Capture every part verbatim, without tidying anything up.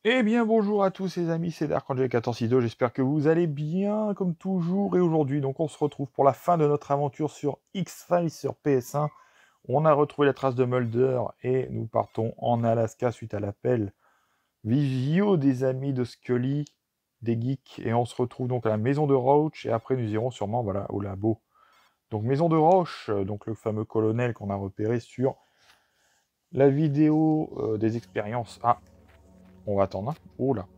Eh bien bonjour à tous les amis, c'est Dark Angel quatorze Ido, j'espère que vous allez bien comme toujours et aujourd'hui donc on se retrouve pour la fin de notre aventure sur X-Files sur P S un. On a retrouvé la trace de Mulder et nous partons en Alaska suite à l'appel Vivio des amis de Scully, des geeks, et on se retrouve donc à la maison de Roach et après nous irons sûrement voilà, au labo. Donc maison de Roach, euh, donc le fameux colonel qu'on a repéré sur la vidéo euh, des expériences. Ah, on va attendre. Hein. Oh là.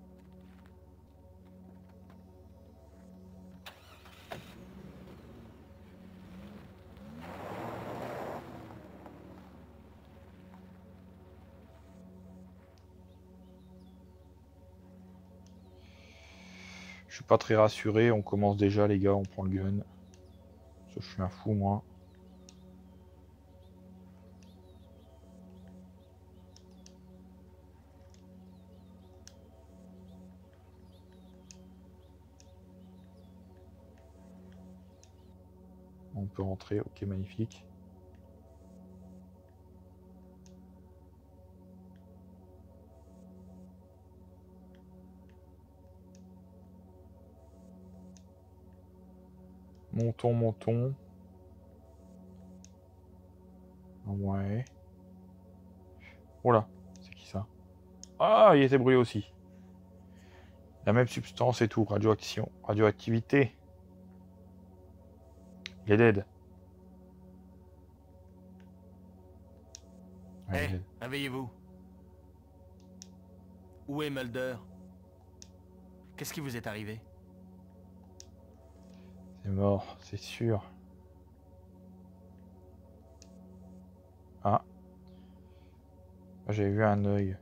Je suis pas très rassuré, on commence déjà les gars, on prend le gun. Ça, je suis un fou moi. On peut rentrer, ok magnifique. Montons, montons. Ouais. Oh là, c'est qui ça? Ah, il était brûlé aussi. La même substance et tout, radioaction, radioactivité. Il est dead. Ouais, il est Hé, dead. réveillez-vous. Où est Mulder? Qu'est-ce qui vous est arrivé? C'est mort, c'est sûr. Ah, j'ai vu un œil.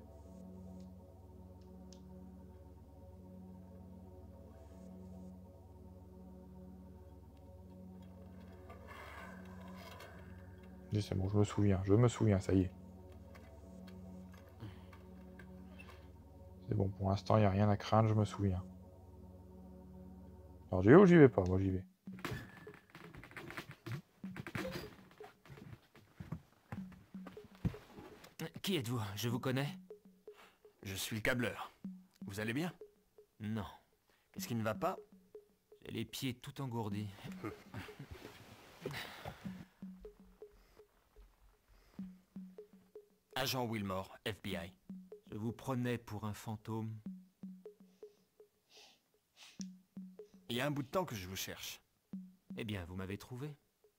C'est bon, je me souviens, je me souviens, ça y est. C'est bon, pour l'instant, il n'y a rien à craindre, je me souviens. Alors, j'y vais ou j'y vais pas? Moi, j'y vais. Qui êtes-vous? Je vous connais? Je suis le câbleur. Vous allez bien? Non. Qu'est-ce qui ne va pas? J'ai les pieds tout engourdis. Agent Wilmore, F B I. Je vous prenais pour un fantôme. Il y a un bout de temps que je vous cherche. Eh bien, vous m'avez trouvé.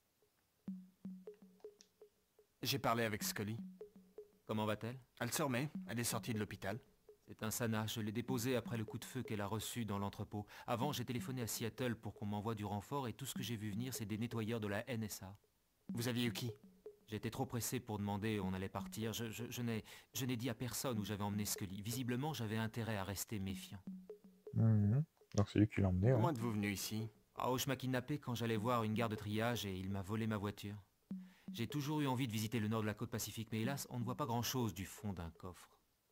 J'ai parlé avec Scully. Comment va-t-elle? Elle se remet. Elle est sortie de l'hôpital. C'est un Sana. Je l'ai déposée après le coup de feu qu'elle a reçu dans l'entrepôt. Avant, j'ai téléphoné à Seattle pour qu'on m'envoie du renfort et tout ce que j'ai vu venir, c'est des nettoyeurs de la N S A. Vous aviez eu qui? J'étais trop pressé pour demander, on allait partir. Je, je, je n'ai je n'ai dit à personne où j'avais emmené Scully. Visiblement, j'avais intérêt à rester méfiant. Mhm. Donc, c'est lui qui l'a emmené, ouais. Comment êtes-vous venu ici? Rauch m'a kidnappé quand j'allais voir une gare de triage et il m'a volé ma voiture. J'ai toujours eu envie de visiter le nord de la côte pacifique, mais hélas, on ne voit pas grand-chose du fond d'un coffre.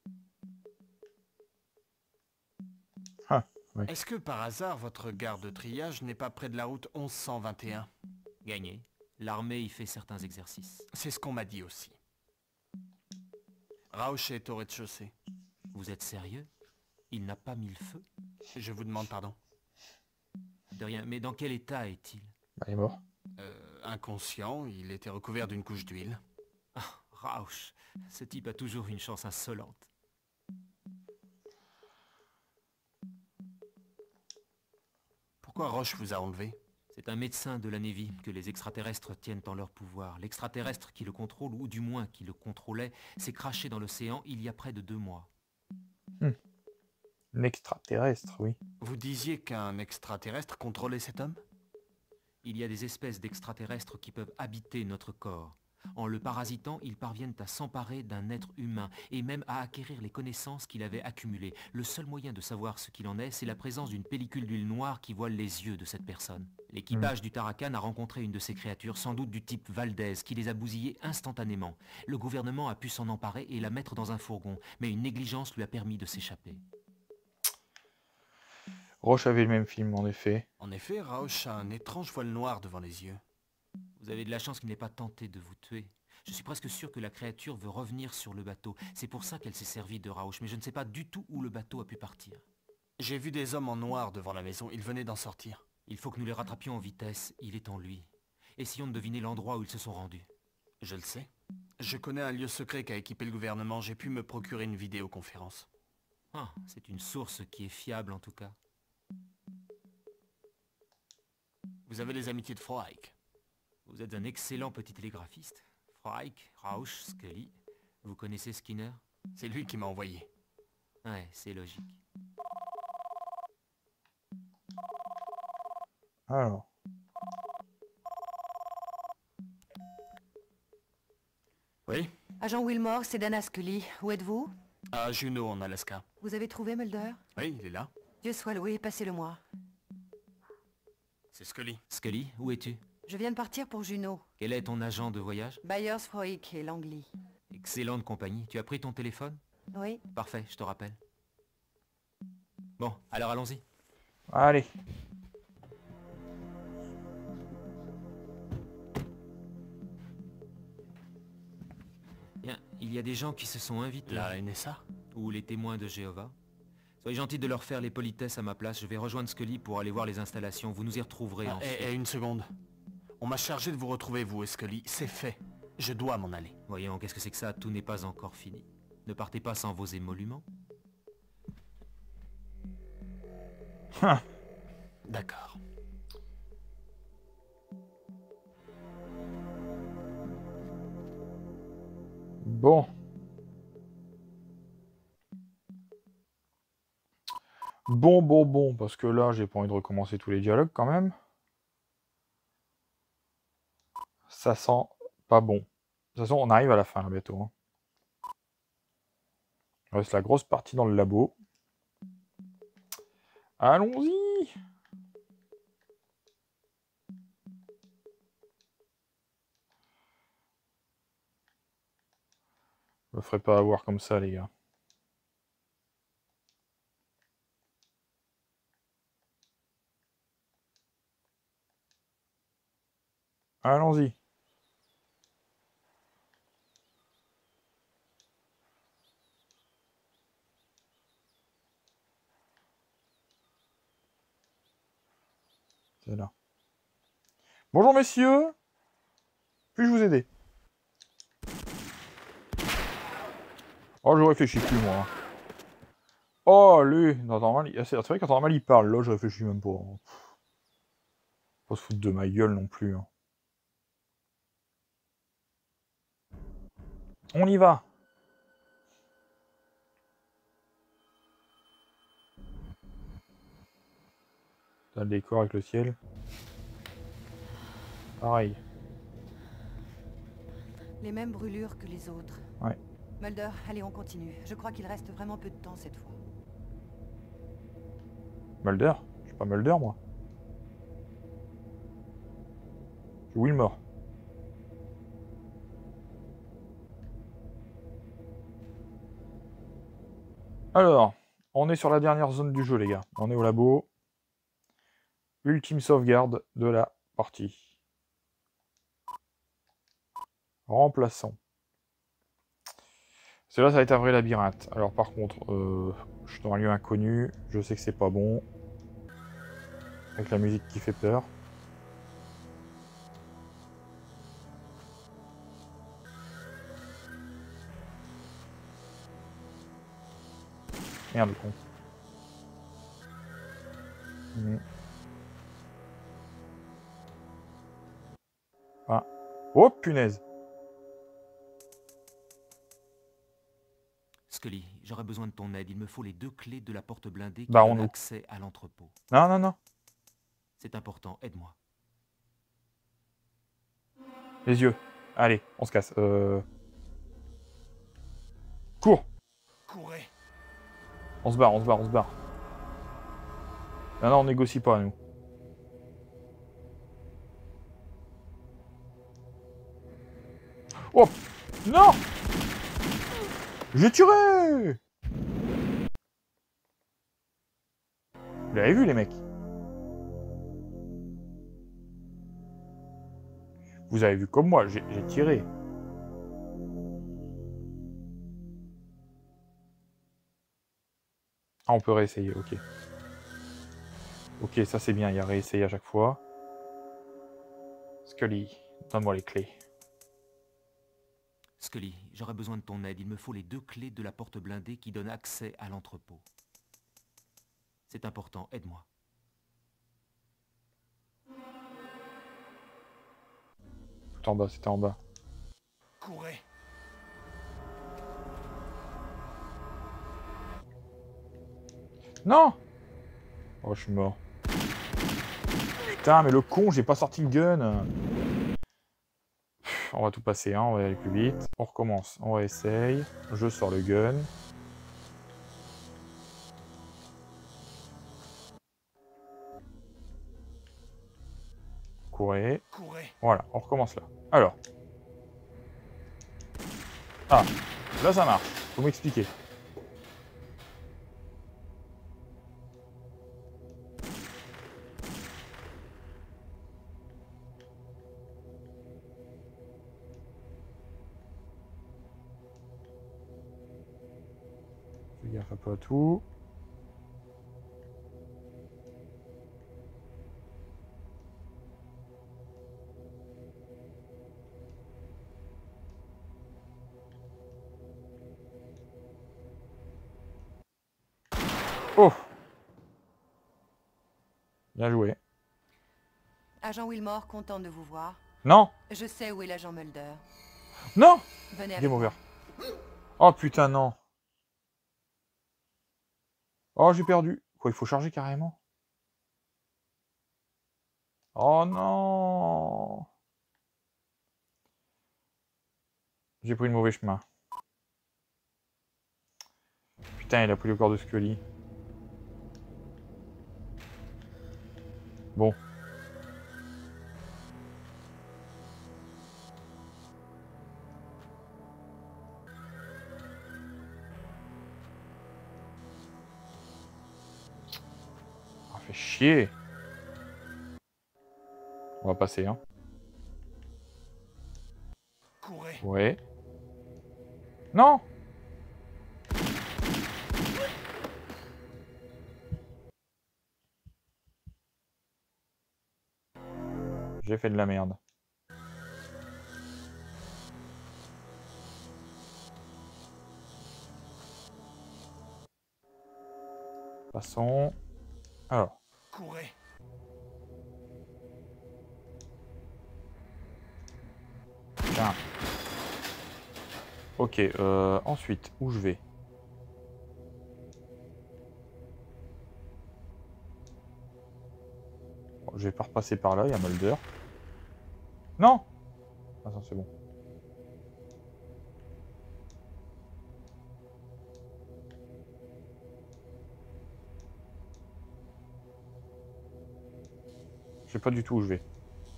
Ah, oui. Est-ce que par hasard votre gare de triage n'est pas près de la route onze cent vingt et un? Gagné. L'armée y fait certains exercices. C'est ce qu'on m'a dit aussi. Rauch est au rez-de-chaussée. Vous êtes sérieux? Il n'a pas mis le feu? Je vous demande pardon. De rien, mais dans quel état est-il? Bah, il est mort. Euh, inconscient, il était recouvert d'une couche d'huile. Ah, Rauch, ce type a toujours une chance insolente. Pourquoi Roche vous a enlevé? C'est un médecin de la Navy que les extraterrestres tiennent en leur pouvoir. L'extraterrestre qui le contrôle, ou du moins qui le contrôlait, s'est craché dans l'océan il y a près de deux mois. Hmm. Un extraterrestre, oui. Vous disiez qu'un extraterrestre contrôlait cet homme? Il y a des espèces d'extraterrestres qui peuvent habiter notre corps. En le parasitant, ils parviennent à s'emparer d'un être humain et même à acquérir les connaissances qu'il avait accumulées. Le seul moyen de savoir ce qu'il en est, c'est la présence d'une pellicule d'huile noire qui voile les yeux de cette personne. Hmm. L'équipage du Tarakan a rencontré une de ces créatures, sans doute du type Valdez, qui les a bousillées instantanément. Le gouvernement a pu s'en emparer et la mettre dans un fourgon, mais une négligence lui a permis de s'échapper. Roche avait le même film, en effet. En effet, Rauch a un étrange voile noir devant les yeux. Vous avez de la chance qu'il n'ait pas tenté de vous tuer. Je suis presque sûr que la créature veut revenir sur le bateau. C'est pour ça qu'elle s'est servie de Rauch, mais je ne sais pas du tout où le bateau a pu partir. J'ai vu des hommes en noir devant la maison, ils venaient d'en sortir. Il faut que nous les rattrapions en vitesse, il est en lui. Essayons de deviner l'endroit où ils se sont rendus. Je le sais. Je connais un lieu secret qu'a équipé le gouvernement, j'ai pu me procurer une vidéoconférence. Ah, c'est une source qui est fiable en tout cas. Vous avez les amitiés de Froike. Vous êtes un excellent petit télégraphiste. Froike, Rauch, Scully. Vous connaissez Skinner? C'est lui qui m'a envoyé. Ouais, c'est logique. Alors. Oui? Agent Wilmore, c'est Dana Scully. Où êtes-vous? À Juneau, en Alaska. Vous avez trouvé Mulder? Oui, il est là. Dieu soit loué, passez-le-moi. C'est Scully. Scully, où es-tu? Je viens de partir pour Juneau. Quel est ton agent de voyage? Byers, Froik et Langley. Excellente compagnie. Tu as pris ton téléphone? Oui. Parfait, je te rappelle. Bon, alors allons-y. Allez. Bien, il y a des gens qui se sont invités. La N S A? Ou les témoins de Jéhovah. Soyez gentils de leur faire les politesses à ma place. Je vais rejoindre Scully pour aller voir les installations. Vous nous y retrouverez Ah, ensuite. et, et une seconde. On m'a chargé de vous retrouver, vous et Scully. C'est fait. Je dois m'en aller. Voyons, qu'est-ce que c'est que ça? Tout n'est pas encore fini. Ne partez pas sans vos émoluments. D'accord. Bon. Bon, bon, bon, parce que là, j'ai pas envie de recommencer tous les dialogues quand même. Ça sent pas bon. De toute façon, on arrive à la fin, là, bientôt. Hein. Il reste la grosse partie dans le labo. Allons-y! Je me ferai pas avoir comme ça, les gars. Allons-y. C'est là. Bonjour, messieurs. Puis-je vous aider? Oh, je réfléchis plus, moi. Oh, lui. Normal, c'est vrai qu'en normal, il parle. Là, je réfléchis même pas. Pas se foutre de ma gueule non plus. Hein. On y va. T'as le décor avec le ciel. Pareil. Les mêmes brûlures que les autres. Ouais. Mulder, allez, on continue. Je crois qu'il reste vraiment peu de temps cette fois. Mulder? Je suis pas Mulder, moi. Je suis Wilmore. Alors, on est sur la dernière zone du jeu, les gars. On est au labo. Ultime sauvegarde de la partie. Remplaçant. Cela, ça va être un vrai labyrinthe. Alors par contre, euh, je suis dans un lieu inconnu. Je sais que c'est pas bon. Avec la musique qui fait peur. Merde, le con. Mmh. Ah. Oh, punaise. Scully, j'aurais besoin de ton aide. Il me faut les deux clés de la porte blindée qui Bah, on donne nous. accès à l'entrepôt. Non, non, non. C'est important, aide-moi. Les yeux. Allez, on se casse. Euh... Cours. Courez. On se barre, on se barre, on se barre. Non, non, on négocie pas, nous. Oh. Non. J'ai tiré. Vous l'avez vu, les mecs? Vous avez vu comme moi, j'ai tiré. Ah, on peut réessayer, ok. Ok, ça c'est bien, il y a réessayé à chaque fois. Scully, donne-moi les clés. Scully, j'aurais besoin de ton aide. Il me faut les deux clés de la porte blindée qui donne accès à l'entrepôt. C'est important, aide-moi. Tout en bas, c'était en bas. Courez. Non! Oh, je suis mort. Putain, mais le con, j'ai pas sorti le gun. On va tout passer, hein, on va aller plus vite. On recommence, on réessaye. Je sors le gun. Courez. Courez. Voilà, on recommence là. Alors. Ah, là ça marche. Faut m'expliquer. Fais gaffe un peu à tout. Oh! Bien joué. Agent Wilmore, content de vous voir. Non! Je sais où est l'agent Mulder. Non! Venez avec Game over. moi. Oh putain, non. Oh, j'ai perdu. Quoi, il faut charger carrément? Oh non! J'ai pris le mauvais chemin. Putain, il a pris le corps de Scully. Bon. Ça fait chier. On va passer, hein. Courez. Ouais. Non! J'ai fait de la merde. Passons. Alors. Courez. Tiens. Ok, euh, ensuite, où je vais? Bon, je vais pas repasser par là, il y a Mulder. Non! Attends, c'est bon. Je sais pas du tout où je vais.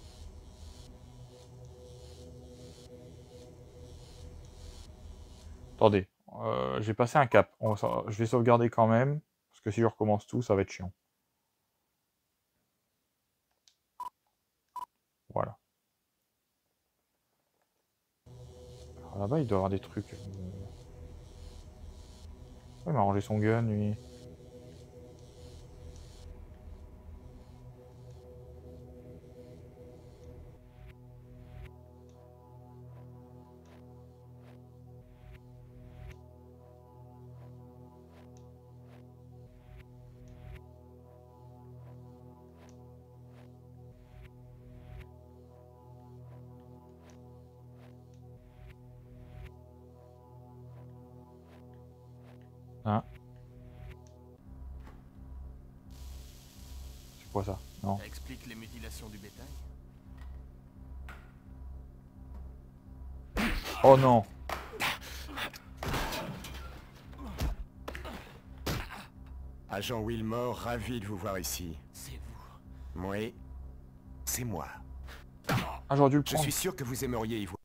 Attendez, euh, j'ai passé un cap. On va- je vais sauvegarder quand même, parce que si je recommence tout, ça va être chiant. Voilà. Alors là-bas, il doit y avoir des trucs. Euh... Ouais, il m'a rangé son gun, lui. Hein? C'est quoi ça? Non. Ça explique les mutilations du bétail. Oh non! Agent Wilmore, ravi de vous voir ici. C'est vous. Oui, c'est moi. Ah, j'aurais dû le Je prendre. suis sûr que vous aimeriez y voir.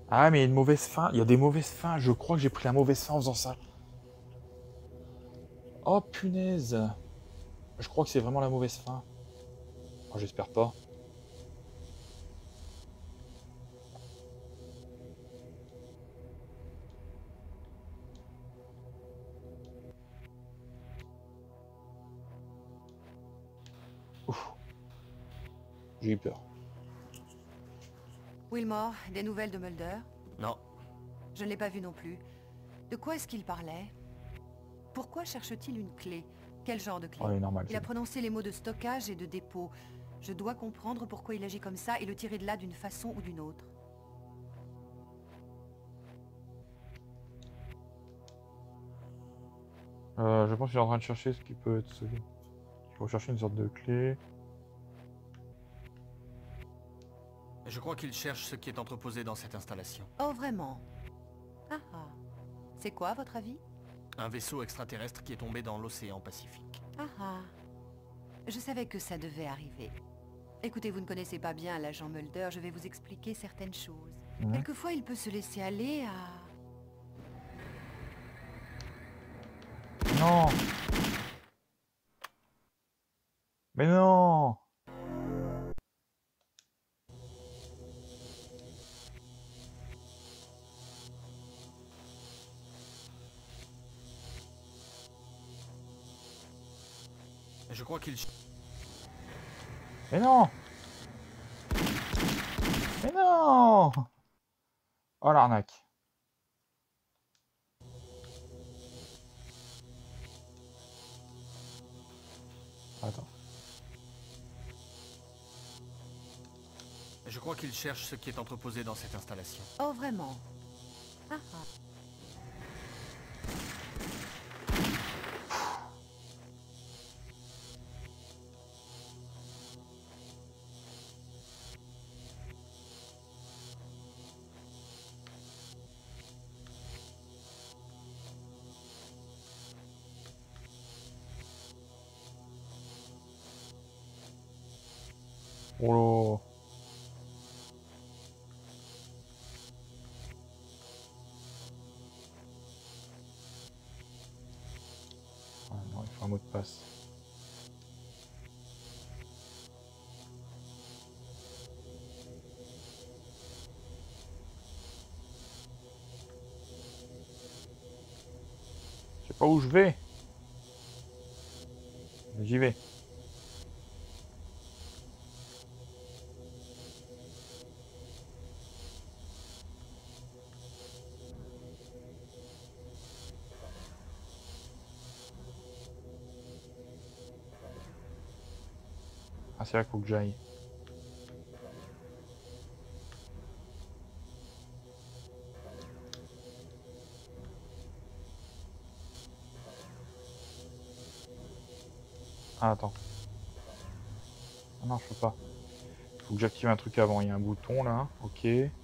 Ah, mais il y a une mauvaise fin. Il y a des mauvaises fins. Je crois que j'ai pris la mauvaise fin en faisant ça. Oh, punaise. Je crois que c'est vraiment la mauvaise fin. Oh, j'espère pas. Ouf. J'ai eu peur. Wilmore, des nouvelles de Mulder? Non. Je ne l'ai pas vu non plus. De quoi est-ce qu'il parlait? Pourquoi cherche-t-il une clé? Quel genre de clé? Ouais, normal. Il a prononcé les mots de stockage et de dépôt. Je dois comprendre pourquoi il agit comme ça et le tirer de là d'une façon ou d'une autre. Euh, je pense qu'il est en train de chercher ce qui peut être... Il faut chercher une sorte de clé. Je crois qu'il cherche ce qui est entreposé dans cette installation. Oh, vraiment? Ah ah. C'est quoi, à votre avis? Un vaisseau extraterrestre qui est tombé dans l'océan Pacifique. Ah ah. Je savais que ça devait arriver. Écoutez, vous ne connaissez pas bien l'agent Mulder, je vais vous expliquer certaines choses. Mmh. Quelquefois, il peut se laisser aller à... Non. Mais non. Je crois qu'il... Mais non. Mais non. Oh l'arnaque. Attends. Je crois qu'il cherche ce qui est entreposé dans cette installation. Oh, vraiment? Ah ah. Oh là. Ah non, il faut un mot de passe. Je sais pas où je vais. Mais j'y vais. Ah, c'est là qu'il faut que j'aille. Ah, attends. Ah non, je peux pas. Faut que j'active un truc avant. Il y a un bouton là. Ok.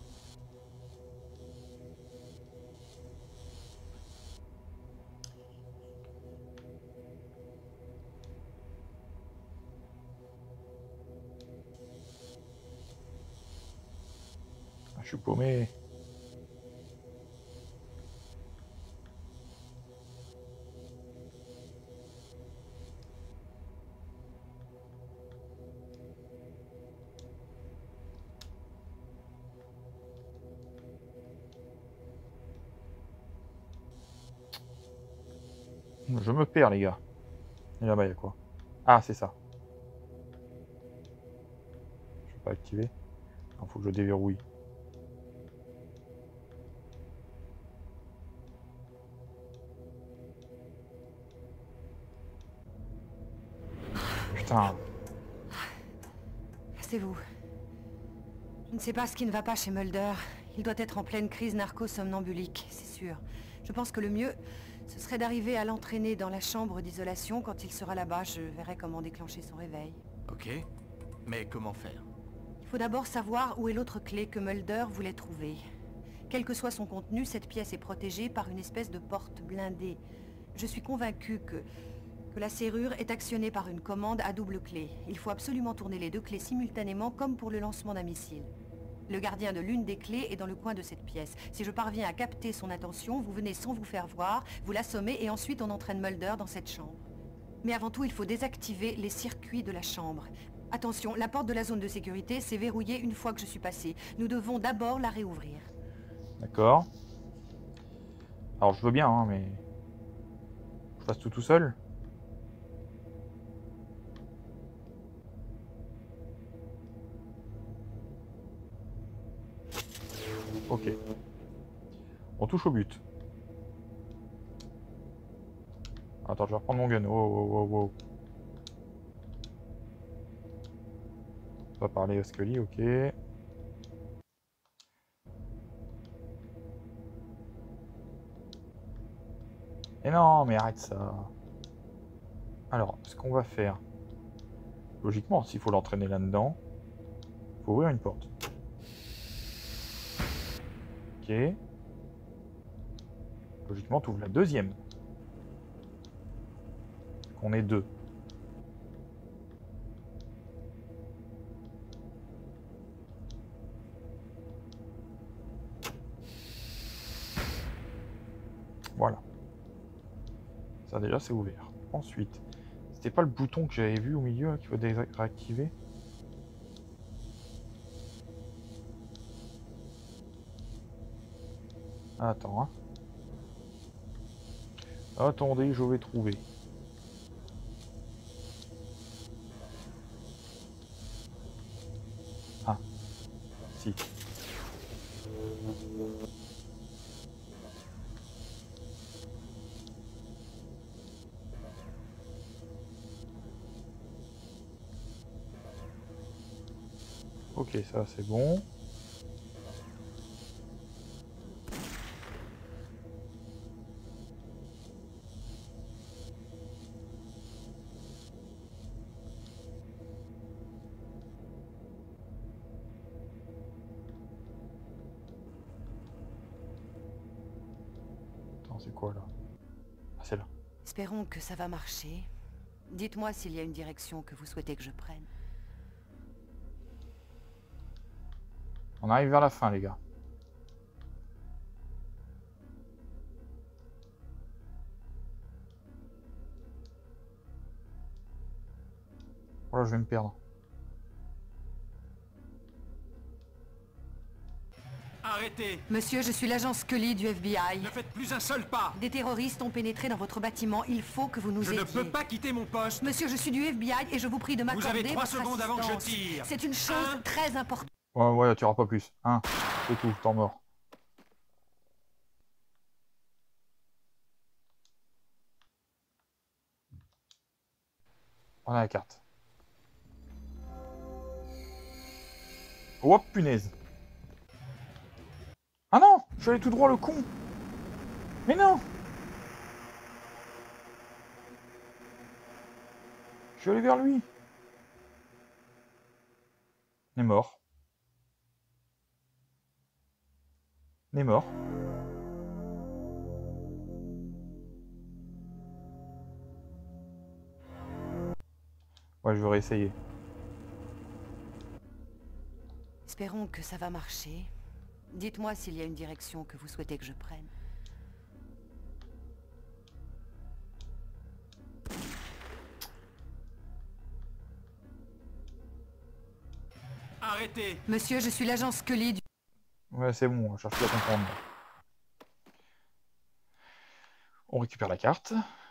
Ah, je suis paumé. Je me perds, les gars. Et là-bas, il y a quoi? Ah, c'est ça. Je peux pas activer. Il faut que je déverrouille. Putain. C'est vous. Je ne sais pas ce qui ne va pas chez Mulder. Il doit être en pleine crise narco-somnambulique, c'est sûr. Je pense que le mieux, ce serait d'arriver à l'entraîner dans la chambre d'isolation. Quand il sera là-bas, je verrai comment déclencher son réveil. Ok. Mais comment faire? Il faut d'abord savoir où est l'autre clé que Mulder voulait trouver. Quel que soit son contenu, cette pièce est protégée par une espèce de porte blindée. Je suis convaincu que, que la serrure est actionnée par une commande à double clé. Il faut absolument tourner les deux clés simultanément, comme pour le lancement d'un missile. Le gardien de l'une des clés est dans le coin de cette pièce. Si je parviens à capter son attention, vous venez sans vous faire voir, vous l'assommez et ensuite on entraîne Mulder dans cette chambre. Mais avant tout, il faut désactiver les circuits de la chambre. Attention, la porte de la zone de sécurité s'est verrouillée une fois que je suis passé. Nous devons d'abord la réouvrir. D'accord. Alors je veux bien, hein, mais... Je fasse tout tout seul. Ok. On touche au but. Attends, je vais reprendre mon gun. Oh, oh, oh, oh. On va parler à Scully, ok. Et non, mais arrête ça. Alors, ce qu'on va faire... Logiquement, s'il faut l'entraîner là-dedans, il faut ouvrir une porte. Ok. Logiquement, tu ouvres la deuxième. Qu'on est deux. Voilà. Ça déjà c'est ouvert. Ensuite, c'était pas le bouton que j'avais vu au milieu qu'il faut désactiver. Attends, hein. Attendez, je vais trouver. Ah. Si. Ok, ça c'est bon. Attends, c'est quoi là? Ah, c'est là. Espérons que ça va marcher. Dites-moi s'il y a une direction que vous souhaitez que je prenne. On arrive vers la fin, les gars. Oh là, je vais me perdre. Arrêtez! Monsieur, je suis l'agent Scully du F B I. Ne faites plus un seul pas! Des terroristes ont pénétré dans votre bâtiment. Il faut que vous nous Je aidiez. ne peux pas quitter mon poste! Monsieur, je suis du F B I et je vous prie de m'accorder Vous avez trois votre secondes avant que je assistance. tire. C'est une chose Un. très importante. Ouais, ouais, tu auras pas plus. Hein, c'est tout, temps mort. On a la carte. Oh punaise. Ah non, je suis allé tout droit, le con. Mais non. Je suis allé vers lui. Il est mort. Il est mort. Ouais, je vais réessayer. Espérons que ça va marcher. Dites-moi s'il y a une direction que vous souhaitez que je prenne. Arrêtez! Monsieur, je suis l'agent Scully du... Ouais, c'est bon, on cherche plus à comprendre. On récupère la carte.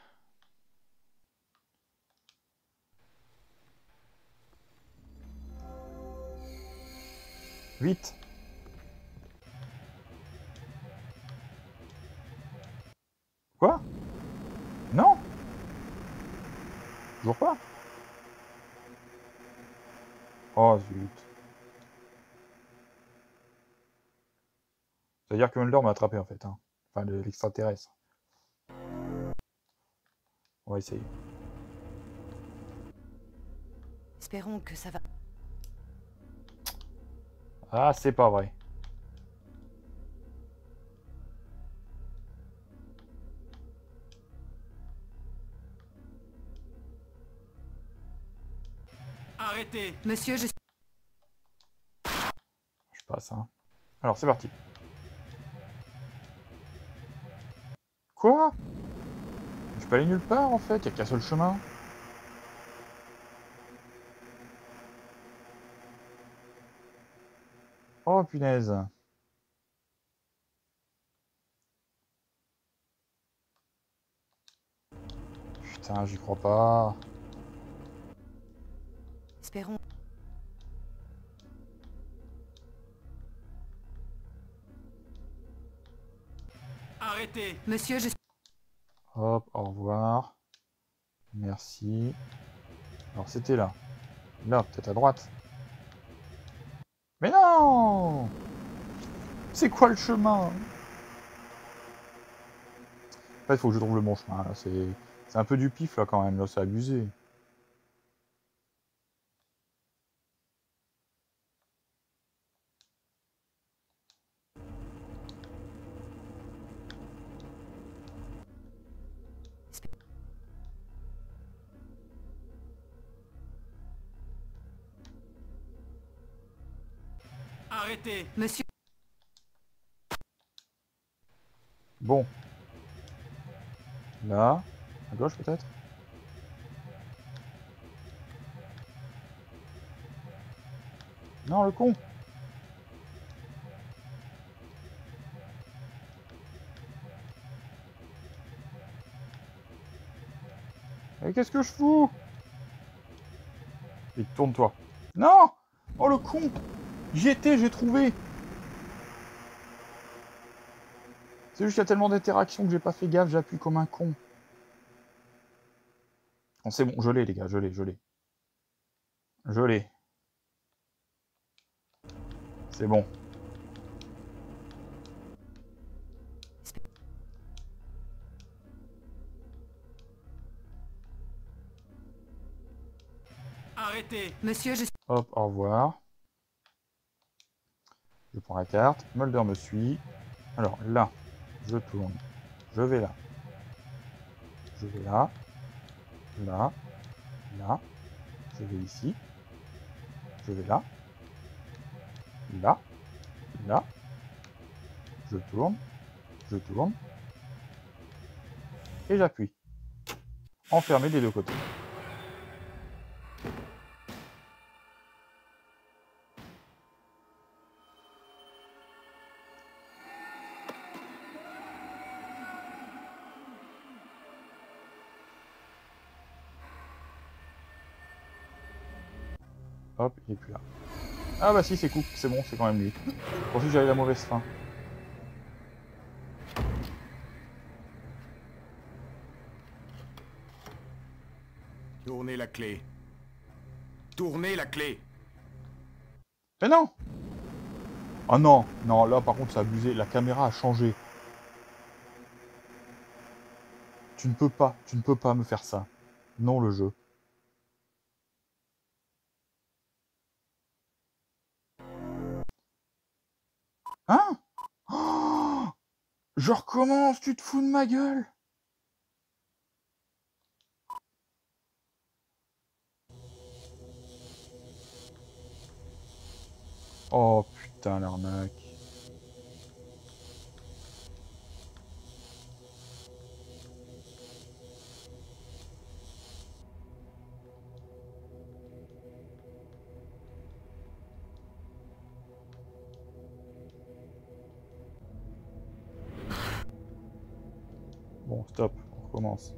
Vite. Quoi? Non? Toujours pas? Oh zut. C'est-à-dire que Mulder m'a attrapé en fait. Hein. Enfin, l'extraterrestre. On va essayer. Espérons que ça va... Ah, c'est pas vrai. Arrêtez! Monsieur, je... Je sais pas, ça. Hein. Alors, c'est parti. Quoi? Je peux aller nulle part, en fait. Il n'y a qu'un seul chemin. Oh, punaise. Putain, j'y crois pas. Espérons. Arrêtez! Monsieur, je... Hop, au revoir. Merci. Alors, c'était là. Là, peut-être à droite. Mais non! C'est quoi le chemin? En fait, il faut que je trouve le bon chemin. Là, c'est... c'est un peu du pif, là, quand même. Là, c'est abusé. Arrêtez! Monsieur... Bon. Là. À gauche, peut-être? Non, le con! Et qu'est-ce que je fous? Et tourne-toi. Non! Oh, le con! J'y étais, j'ai trouvé! C'est juste qu'il y a tellement d'interactions que j'ai pas fait gaffe, j'appuie comme un con. Bon, c'est bon, je l'ai, les gars, je l'ai, je l'ai. Je l'ai. C'est bon. Arrêtez! Monsieur, je... Hop, au revoir. Je prends la carte. Mulder me suit. Alors, là, je tourne. Je vais là. Je vais là. Là. Là. Je vais ici. Je vais là. Là. Là. Je tourne. Je tourne. Et j'appuie. Enfermé des deux côtés. Hop, il est plus là. Ah bah si, c'est Cook, c'est bon, c'est quand même lui. Je pensais que j'avais la mauvaise fin. Tournez la clé. Tournez la clé. Mais non! Ah non, non, là par contre c'est abusé, la caméra a changé. Tu ne peux pas, tu ne peux pas me faire ça. Non, le jeu. Hein? Oh, je recommence, tu te fous de ma gueule? Oh putain, l'arnaque. Bon, stop, on recommence.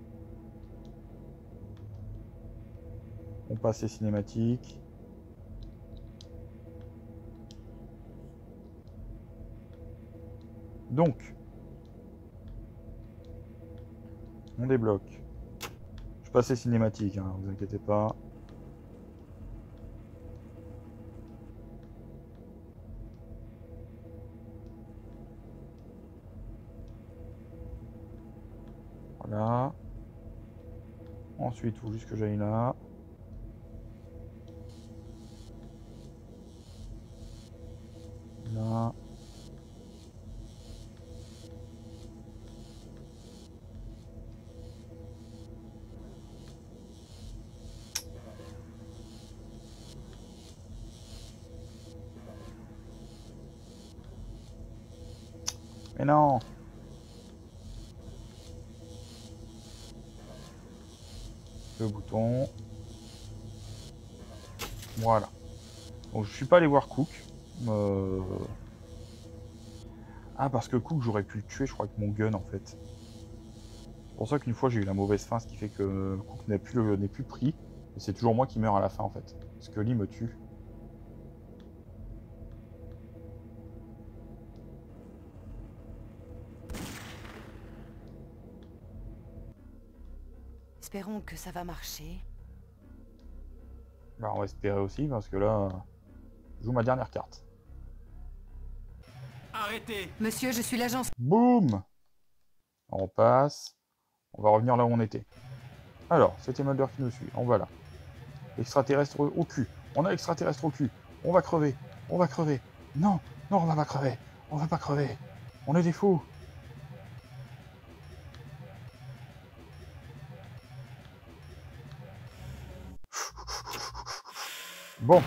On passe les cinématiques. Donc, on débloque. Je passe les cinématiques, hein, vous inquiétez pas. Voilà. Ensuite, il faut juste que j'aille là. Là. Mais non. Le bouton. Voilà. Donc je suis pas allé voir Cook. Euh... Ah, parce que Cook, j'aurais pu le tuer, je crois, avec mon gun, en fait. C'est pour ça qu'une fois, j'ai eu la mauvaise fin, ce qui fait que Cook n'est plus, n'est plus pris. Et c'est toujours moi qui meurs à la fin, en fait. Scully me tue. Espérons que ça va marcher. Bah, on va espérer aussi, parce que là, je joue ma dernière carte. Arrêtez! Monsieur, je suis l'agence... Boum! On passe. On va revenir là où on était. Alors, c'était Mulder qui nous suit. On va là. Extraterrestre au cul. On a extraterrestre au cul. On va crever. On va crever. Non, non, on va pas crever. On va pas crever. On est des fous. Bon.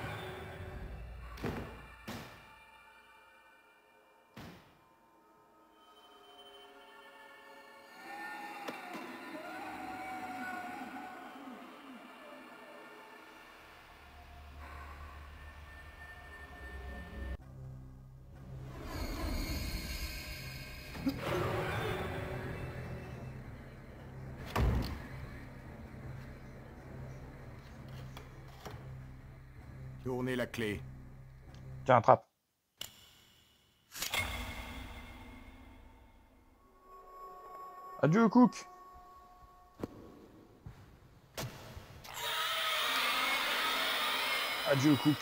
Tournez la clé. Tiens, attrape. Adieu, Cook. Adieu, Cook.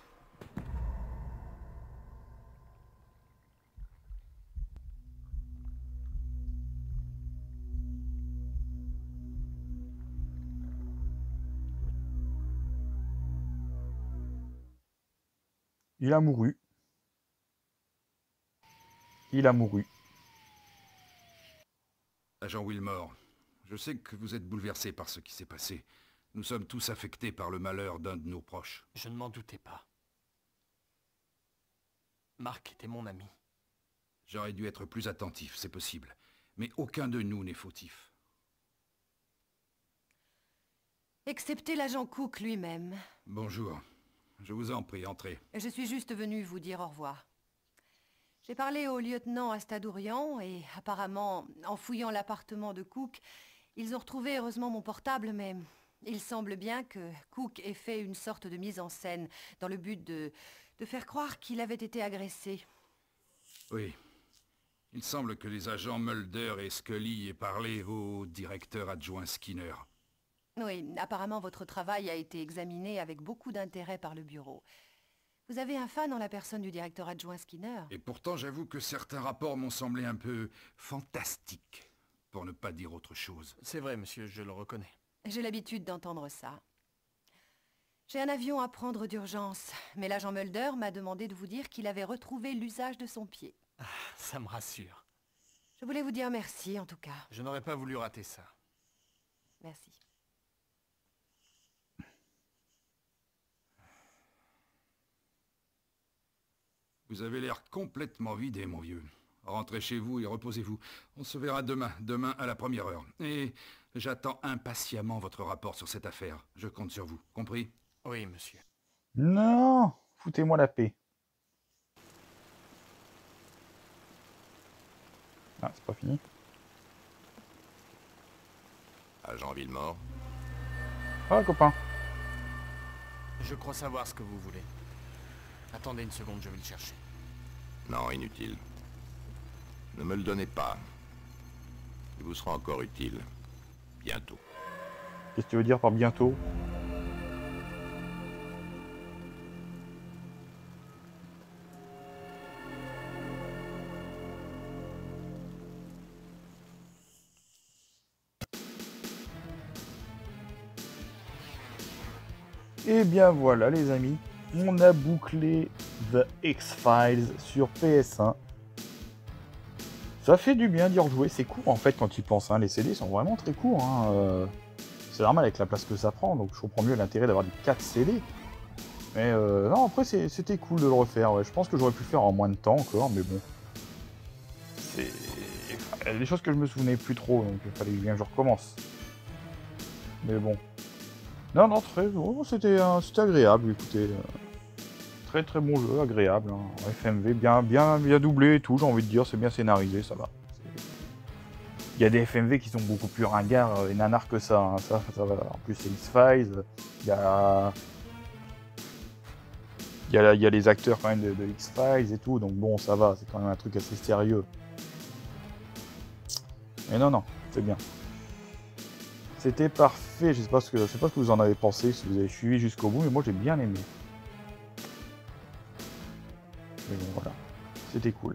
Il a mouru. Il a mouru. Agent Wilmore, je sais que vous êtes bouleversé par ce qui s'est passé. Nous sommes tous affectés par le malheur d'un de nos proches. Je ne m'en doutais pas. Mark était mon ami. J'aurais dû être plus attentif, c'est possible. Mais aucun de nous n'est fautif. Excepté l'agent Cook lui-même. Bonjour. Je vous en prie, entrez. Je suis juste venu vous dire au revoir. J'ai parlé au lieutenant Astadourian et apparemment, en fouillant l'appartement de Cook, ils ont retrouvé heureusement mon portable, mais il semble bien que Cook ait fait une sorte de mise en scène dans le but de, de faire croire qu'il avait été agressé. Oui. Il semble que les agents Mulder et Scully aient parlé au directeur adjoint Skinner. Oui, apparemment votre travail a été examiné avec beaucoup d'intérêt par le bureau. Vous avez un fan en la personne du directeur adjoint Skinner. Et pourtant, j'avoue que certains rapports m'ont semblé un peu fantastiques, pour ne pas dire autre chose. C'est vrai, monsieur, je le reconnais. J'ai l'habitude d'entendre ça. J'ai un avion à prendre d'urgence, mais l'agent Mulder m'a demandé de vous dire qu'il avait retrouvé l'usage de son pied. Ah, ça me rassure. Je voulais vous dire merci, en tout cas. Je n'aurais pas voulu rater ça. Merci. Vous avez l'air complètement vidé, mon vieux. Rentrez chez vous et reposez-vous. On se verra demain, demain à la première heure. Et j'attends impatiemment votre rapport sur cette affaire. Je compte sur vous, compris? Oui, monsieur. Non, foutez-moi la paix. Ah, c'est pas fini. Agent Wilmore. Ah, copain. Je crois savoir ce que vous voulez. Attendez une seconde, je vais le chercher. Non, inutile. Ne me le donnez pas. Il vous sera encore utile. Bientôt. Qu'est-ce que tu veux dire par bientôt? Et bien voilà les amis, on a bouclé The X-Files sur P S un. Ça fait du bien d'y rejouer, c'est court en fait quand tu penses, hein. Les C D sont vraiment très courts. Hein. Euh, c'est normal avec la place que ça prend, donc je comprends mieux l'intérêt d'avoir des quatre C D. Mais euh, non, après c'était cool de le refaire, ouais. Je pense que j'aurais pu le faire en moins de temps encore, mais bon. y a des choses que je me souvenais plus trop, donc il fallait bien que je recommence. Mais bon. Non, non, très bon, c'était euh, c'était agréable, écoutez. Euh, très très bon jeu, agréable. Hein. F M V, bien, bien, bien doublé et tout, j'ai envie de dire, c'est bien scénarisé, ça va. Il y a des F M V qui sont beaucoup plus ringards et nanars que ça, hein. ça, ça va. En plus, c'est X-Files, il y a... Il y, a, il y a les acteurs quand même de, de X-Files et tout, donc bon, ça va, c'est quand même un truc assez sérieux. Mais non, non, c'est bien. C'était parfait, je sais pas ce que, je sais pas ce que vous en avez pensé, si vous avez suivi jusqu'au bout, mais moi j'ai bien aimé. Mais bon, voilà, c'était cool.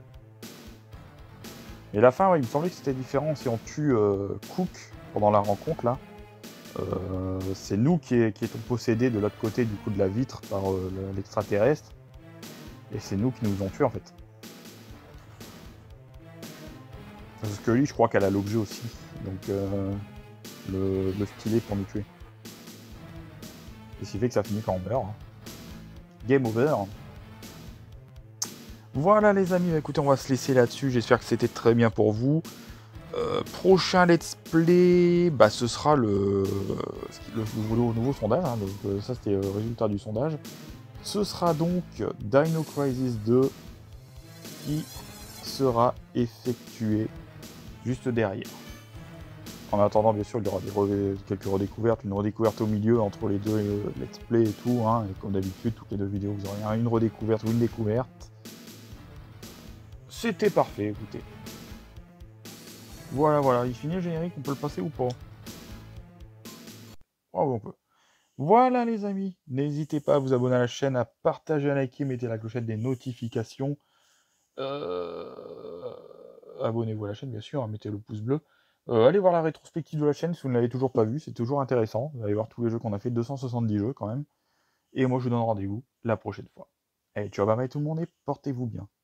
Et la fin, ouais, il me semblait que c'était différent si on tue euh, Cook pendant la rencontre, là. Euh, c'est nous qui, est, qui étions possédés de l'autre côté du coup de la vitre par euh, l'extraterrestre. Et c'est nous qui nous ont tués en fait. Parce que lui, je crois qu'elle a l'objet aussi. Donc euh, le, le stylet pour nous tuer. Et ce qui fait que ça finit quand on meurt. Hein. Game over. Voilà les amis, écoutez, on va se laisser là-dessus. J'espère que c'était très bien pour vous. Euh, prochain let's play, bah, ce sera le, le, le nouveau sondage, hein, donc euh, ça c'était le résultat du sondage. Ce sera donc Dino Crisis deux qui sera effectué juste derrière. En attendant, bien sûr, il y aura des re quelques redécouvertes, une redécouverte au milieu entre les deux euh, let's play et tout, hein, et comme d'habitude, toutes les deux vidéos, vous aurez une redécouverte ou une découverte. C'était parfait, écoutez. Voilà, voilà, il finit le générique, on peut le passer ou pas? Oh, on peut. Voilà les amis, n'hésitez pas à vous abonner à la chaîne, à partager, à liker, mettez la clochette des notifications. Euh... Abonnez-vous à la chaîne, bien sûr, mettez le pouce bleu. Euh, allez voir la rétrospective de la chaîne si vous ne l'avez toujours pas vue, c'est toujours intéressant. Vous allez voir tous les jeux qu'on a fait, deux cent soixante-dix jeux quand même. Et moi je vous donne rendez-vous la prochaine fois. Allez, ciao, bye bye tout le monde et portez-vous bien.